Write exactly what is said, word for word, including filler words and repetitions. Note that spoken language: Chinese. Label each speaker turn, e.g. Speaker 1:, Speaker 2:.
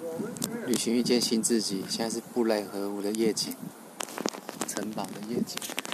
Speaker 1: 旅行遇见新自己，现在是布莱河湖的夜景，城堡的夜景。